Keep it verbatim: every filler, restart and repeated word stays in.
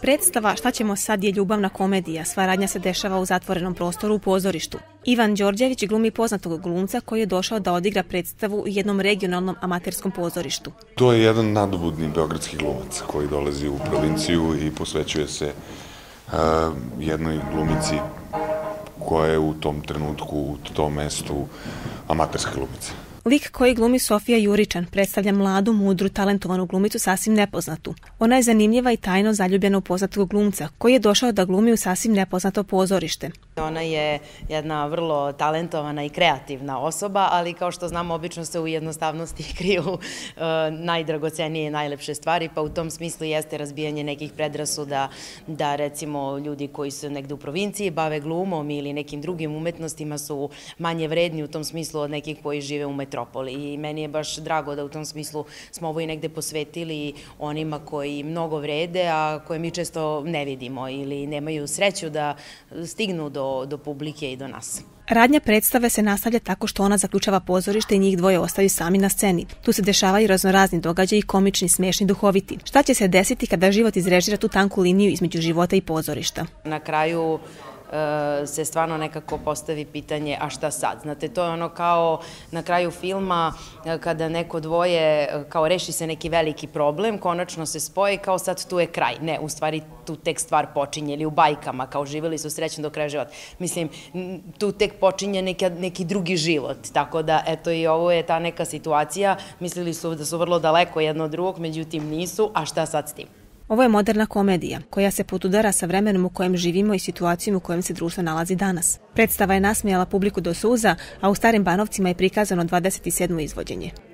Predstava Šta ćemo sad je ljubavna komedija. Sva radnja se dešava u zatvorenom prostoru u pozorištu. Ivan Đorđević glumi poznatog glumca koji je došao da odigra predstavu u jednom regionalnom amaterskom pozorištu. To je jedan nadobudni beogradski glumac koji dolazi u provinciju i posvećuje se uh, jednoj glumici koja je u tom trenutku, u tom mestu amaterska glumica. Lik koji glumi Sofija Juričan predstavlja mladu, mudru, talentovanu glumicu sasvim nepoznatu. Ona je zanimljiva i tajno zaljubljena u poznatog glumca koji je došao da glumi u sasvim nepoznato pozorište. Ona je jedna vrlo talentovana i kreativna osoba, ali kao što znamo, obično se u jednostavnosti kriju uh, najdragocenije i najlepše stvari, pa u tom smislu jeste razbijanje nekih predrasuda da recimo ljudi koji su negde u provinciji bave glumom ili nekim drugim umetnostima su manje vredni u tom smislu od nekih koji žive u metropoli. I meni je baš drago da u tom smislu smo ovo i negde posvetili onima koji mnogo vrede, a koje mi često ne vidimo ili nemaju sreću da stignu do do publike i do nas. Radnja predstave se nastavlja tako što ona zaključava pozorište i njih dvoje ostaju sami na sceni. Tu se dešavaju raznorazni događaji, komični, smešni, duhoviti. Šta će se desiti kada život izrežira tu tanku liniju između života i pozorišta? Na kraju se stvarno nekako postavi pitanje a šta sad? Znate, to je ono kao na kraju filma kada neko dvoje, kao reši se neki veliki problem, konačno se spoje kao sad tu je kraj. Ne, u stvari tu tek stvar počinje ili u bajkama kao živjeli su srećno do kraja života. Mislim, tu tek počinje neki, neki drugi život, tako da eto i ovo je ta neka situacija. Mislili su da su vrlo daleko jedno od drugog, međutim nisu, a šta sad s tim? Ovo je moderna komedija koja se potudara sa vremenom u kojem živimo i situacijom u kojem se društvo nalazi danas. Predstava je nasmijala publiku do suza, a u Starim Banovcima je prikazano dvadeset sedmo izvođenje.